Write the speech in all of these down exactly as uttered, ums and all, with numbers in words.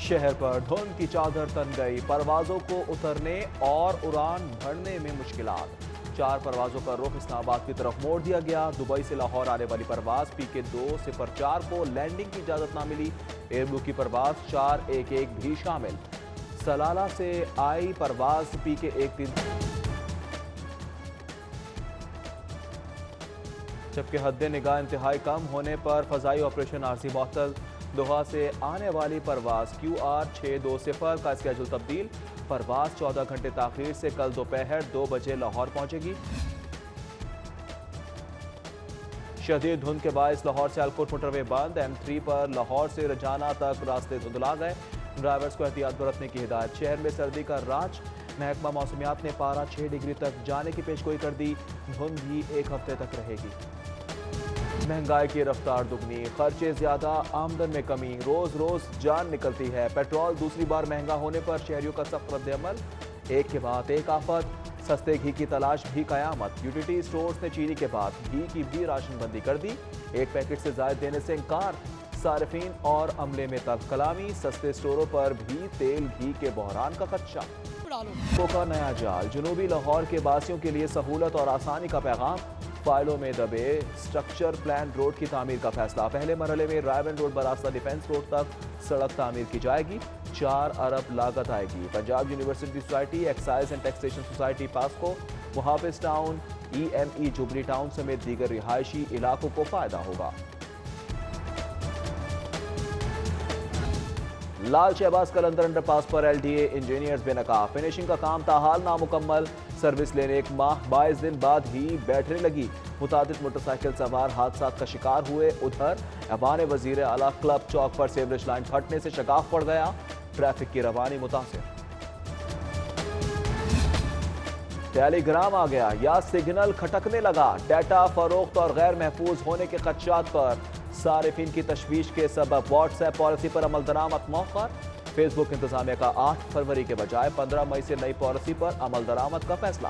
शहर पर धुंध की चादर तन गई, परवाजों को उतरने और उड़ान भरने में मुश्किलात। चार परवाजों का रुख इस्लामाबाद की तरफ मोड़ दिया गया। दुबई से लाहौर आने वाली परवाज पी के दो सिफर चार को लैंडिंग की इजाजत ना मिली। एयर ब्लू की परवाज चार एक एक भी शामिल। सलाला से आई परवाज पी के एक तीन, जबकि हद निगाह इंतहाई कम होने पर फजाई ऑपरेशन आरजी मअतल। दोहा से आने वाली परवाज क्यू आर छः दो सिफर का स्केड्यूल तब्दील। परवाज चौदह घंटे ताखीर से कल दोपहर दो बजे लाहौर पहुंचेगी। शदीद धुंध के बायस लाहौर से अलकोट मोटरवे बंद। एम थ्री पर लाहौर से रजाना तक रास्ते धुंधला गए। ड्राइवर्स को एहतियात बरतने की हिदायत। शहर में सर्दी का राज। महकमा मौसमियात ने पारा छह डिग्री तक जाने की पेशगोई कर दी। धुंध भी एक हफ्ते तक रहेगी। महंगाई की रफ्तार दुगनी, खर्चे ज्यादा, आमदन में कमी, रोज रोज जान निकलती है। पेट्रोल दूसरी बार महंगा होने पर शहरियों का सख्त रद्द-ए-अमल। एक के बाद एक आफत। सस्ते घी की तलाश भी कयामत। यूटिलिटी स्टोर्स ने चीनी के बाद घी की भी राशन बंदी कर दी। एक पैकेट से ज्यादा देने से इंकार। सार्फिन और अमले में तल्ख कलामी। सस्ते स्टोरों पर भी तेल घी के बहरान का खदशा। का नया जाल, जनूबी लाहौर के बासियों के लिए सहूलत और आसानी का पैगाम। फाइलों में दबे स्ट्रक्चर प्लान रोड की तामीर का फैसला। पहले मरहले में रायवन रोड बरास्ता डिफेंस रोड तक सड़क तामीर की जाएगी। चार अरब लागत आएगी। Punjab university society, excise and taxation society पास्को, मुहाफिज town, E M E jubilee town समेत दीगर रिहायशी इलाकों को फायदा होगा। लाल शहबाज कलंदर अंडरपास पर एल डी ए इंजीनियर्स बेनकाब। फिनिशिंग का काम ताहाल नामुकम्मल। सर्विस लेने एक माह बाईस दिन बाद ही बैठने लगी। मुतादिद मोटरसाइकिल सवार हादसा का शिकार हुए। उधर ऐवान वजीर आला क्लब चौक पर सेवरेज लाइन फटने से शगाफ पड़ गया। ट्रैफिक की रवानी मुतासिर। टेलीग्राम आ गया या सिग्नल खटकने लगा। डाटा फरोख्त और गैर महफूज होने के खदशात पर सारिफिन की तशवीश के सबब व्हाट्सएप पॉलिसी पर अमल दरामद मौखर। फेसबुक इंतजामिया का आठ फरवरी के बजाय पंद्रह मई से नई पॉलिसी पर अमल दरामद का फैसला।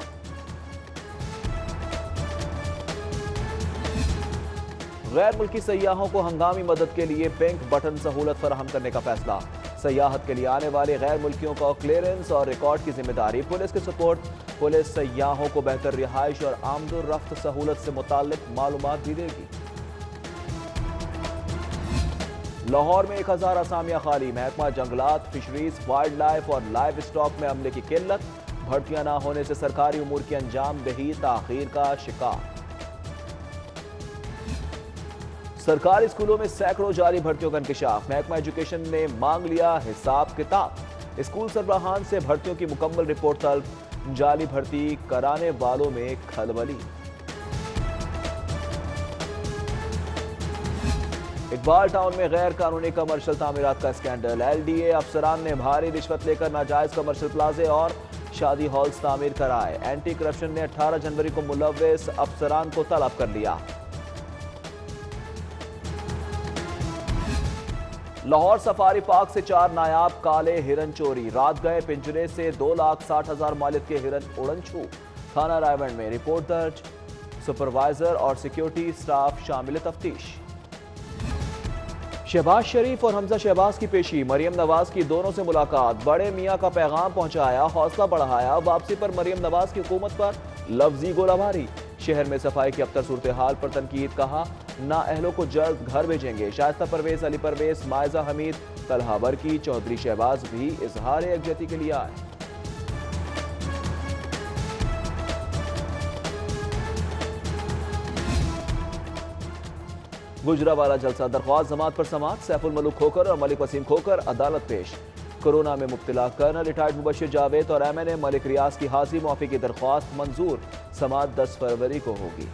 गैर मुल्की सयाहों को हंगामी मदद के लिए पिंक बटन सहूलत फराहम करने का फैसला। सयाहत के लिए आने वाले गैर मुल्कियों का क्लियरेंस और रिकॉर्ड की जिम्मेदारी पुलिस की सपोर्ट। पुलिस सयाहों को बेहतर रिहाइश और आमदोरफ्त सहूलत से मुताल्लिक मालूमात भी देगी। लाहौर में एक हजार असामियां खाली। महकमा जंगलात, फिशरीज, वाइल्ड लाइफ और लाइव स्टॉक में अमले की किल्लत। भर्तियां न होने से सरकारी उमूर की अंजाम दही ताखीर का शिकार। सरकारी स्कूलों में सैकड़ों जारी भर्तियों का इंकशाफ। महकमा एजुकेशन ने मांग लिया हिसाब किताब। स्कूल सरबराहान से भर्तियों की मुकम्मल रिपोर्ट तलब। जाली भर्ती कराने वालों में खलबली। इकबाल टाउन में गैर कानूनी कमर्शियल तामीरात का स्कैंडल। एल डी ए अफसरान ने भारी रिश्वत लेकर नाजायज कमर्शियल प्लाजे और शादी हॉल्स तामीर कराए। एंटी करप्शन ने अठारह जनवरी को मुलव्विस अफसरान को तलब कर लिया। लाहौर सफारी पार्क से चार नायाब काले हिरन चोरी। रात गए पिंजरे से दो लाख साठ हजार मालिक के हिरन उड़न छू। थाना रायवन में रिपोर्ट दर्ज। सुपरवाइजर और सिक्योरिटी स्टाफ शामिल तफ्तीश। शहबाज शरीफ और हमजा शहबाज की पेशी। मरियम नवाज की दोनों से मुलाकात। बड़े मियां का पैगाम पहुंचाया, हौसला बढ़ाया। वापसी पर मरियम नवाज की हुकूमत पर लफ्जी गोलाबारी। शहर में सफाई की अबतर सूरत हाल पर तनकीद। कहा ना अहलों को जल्द घर भेजेंगे। शाइस्ता परवेज, अली परवेज, मायजा हमीद, तलहा बरकी, चौधरी शहबाज भी इजहार यकजहती के लिए आए। गुजरावाला जलसा। दरख्वास्त जमात पर समात। सैफुल मलूक खोकर और मलिक वसीम खोकर अदालत पेश। कोरोना में मुब्तला कर्नल रिटायर्ड मुबशिर जावेद और M N A Malik Riaz की हाजिरी मुआफी की दरख्वास्त मंजूर। समात दस फरवरी को होगी।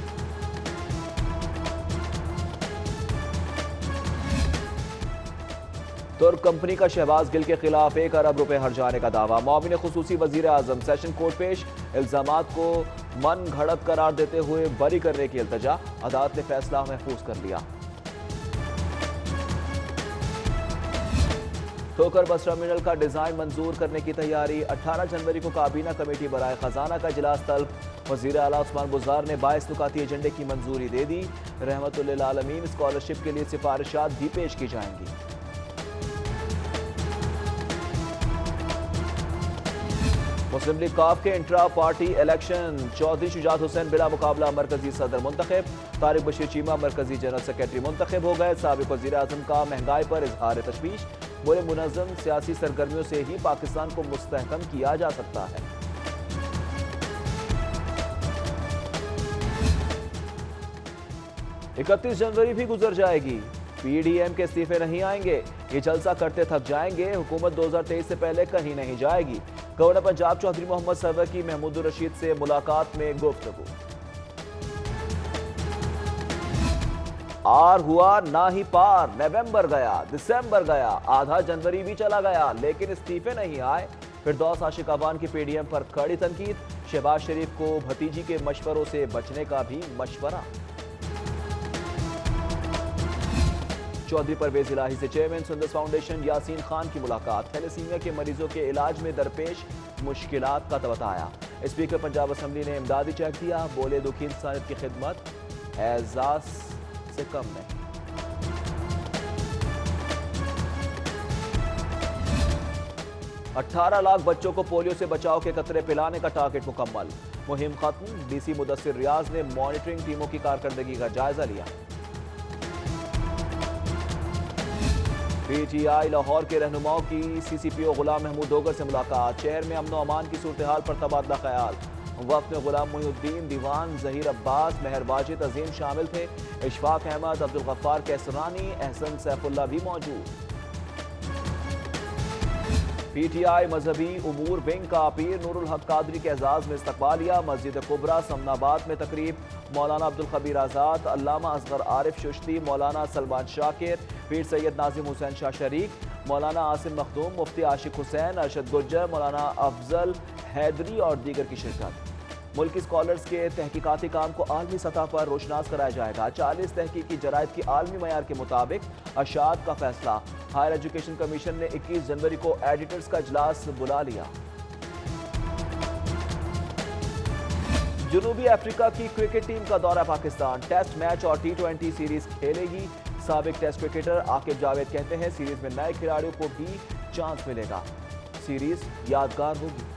तुर्क कंपनी का शहबाज गिल के खिलाफ एक अरब रुपए हर्जाने का दावा। मुआविन खुसूसी वजीर आजम सेशन कोर्ट पेश। इल्जामात को मन घड़त करार देते हुए बरी करने की इल्तजा। अदालत ने फैसला महफूज कर लिया। ठोकर बस टर्मिनल का डिजाइन मंजूर करने की तैयारी। अठारह जनवरी को काबीना कमेटी बराए खजाना का इजलास तलब। वजीर आला उस्मान बुज़दार ने बाईस नुकाती एजेंडे की मंजूरी दे दी। रहमतुल्लिल आलमीन स्कॉलरशिप के लिए सिफारिशात भी पेश की जाएंगी। मुस्लिम लीग काफ के intra party election, Chaudhry Shujaat Hussain बिला मुकाबला मरकजी सदर मुंतखब, तारिक बशीर चीमा मरकजी जनरल सेक्रेटरी मुंतखब हो गए। साबिक वज़ीर आज़म का महंगाई पर इजहार तशवीश, बोले मुनज़्ज़म सियासी सरगर्मियों से ही पाकिस्तान को मुस्तहकम किया जा सकता है। इकतीस जनवरी भी गुजर जाएगी, पीडीएम के इस्तीफे नहीं आएंगे, ये जलसा करते थक जाएंगे, हुकूमत दो हज़ार तेईस से पहले कहीं नहीं जाएगी। गवर्नर पंजाब चौधरी मोहम्मद सरवर की महमूद रशीद से मुलाकात में गुफ्तगू। आर हुआ ना ही पार, नवंबर गया, दिसंबर गया, आधा जनवरी भी चला गया, लेकिन इस्तीफे नहीं आए। फिरदौस आशिक अवान की पीडीएम पर कड़ी तनकीद, शहबाज शरीफ को भतीजी के मशवरों से बचने का भी मशवरा। चौधरी परवेज इलाही से चेयरमैन सुंदस फाउंडेशन यासीन खान की मुलाकात, थैलेसीमिया के मरीजों के इलाज में दरपेश मुश्किलात का बताया। स्पीकर पंजाब असम्बली ने इमदादी चेक दिया, बोले दुखी इंसानियत की खिदमत एजाज से कम नहीं। अठारह लाख बच्चों को पोलियो से बचाव के कतरे पिलाने का टारगेट मुकम्मल, मुहिम खत्म। डीसी मुदस्सिर रियाज ने मॉनिटरिंग टीमों की कारकर्दगी का जायजा लिया। पीटीआई लाहौर के रहनुमाओं की सीसीपीओ गुलाम महमूद डोगर से मुलाकात, शहर में अमन अमान की सूरत हाल पर तबादला ख्याल। वक्त में गुलाम मोहिउद्दीन, दीवान जहीर अब्बास, मेहर वाजिद अजीम शामिल थे। इशफाक अहमद, अब्दुल गफ्फार कैसरानी, एहसन सैफुल्लाह भी मौजूद। पीटीआई मजहबी उमूर विंग का पीर नूरुल हक कादरी के एजाज में इस्तकबालिया, मस्जिद कुबरा समनाबाद में तकरीब। मौलाना अब्दुल खबीर आज़ाद, अल्लामा असगर आरिफ शुश्ती, मौलाना सलमान शाकिर, पीर सैयद नाजिम हुसैन शाह शरीक, मौलाना आसिम मखदूम, मुफ्ती आशिक हुसैन, अरशद गुज्जर, मौलाना अफजल हैदरी और दीगर की शिरकत। मुल्की स्कॉलर्स के तहकीकाती काम को आलमी सतह पर रोशनास कराया जाएगा। चालीस तहकीकी जरायद की आलमी मयार के मुताबिक अशात का फैसला। हायर एजुकेशन कमीशन ने इक्कीस जनवरी को एडिटर्स का इजलास बुला लिया। जनूबी अफ्रीका की क्रिकेट टीम का दौरा पाकिस्तान, टेस्ट मैच और टी ट्वेंटी सीरीज खेलेगी। साबिक टेस्ट क्रिकेटर आकिब जावेद कहते हैं सीरीज में नए खिलाड़ियों को भी चांस मिलेगा, सीरीज यादगार होगी।